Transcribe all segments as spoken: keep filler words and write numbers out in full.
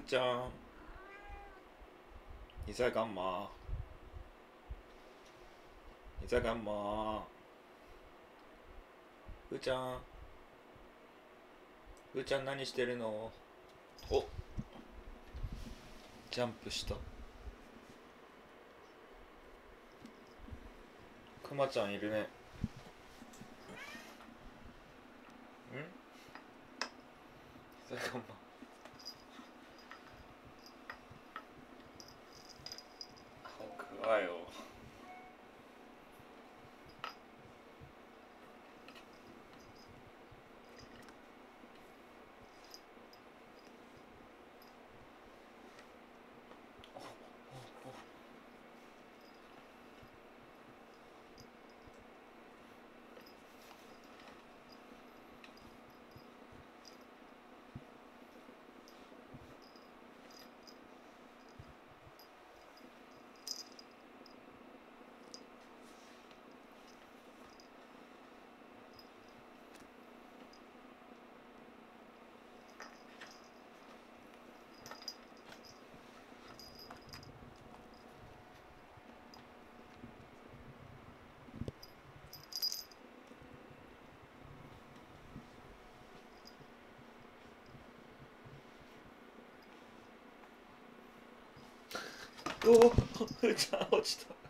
ーちゃん、你在干嘛？你在干嘛？ふーちゃん、ふーちゃん何してるの？お、ジャンプした。くまちゃんいるね。ん？に在干嘛？好可愛哦。おお、ふーちゃん落ちた。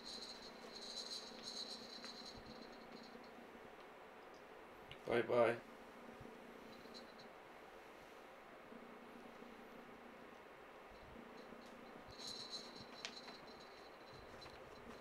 バイバイ。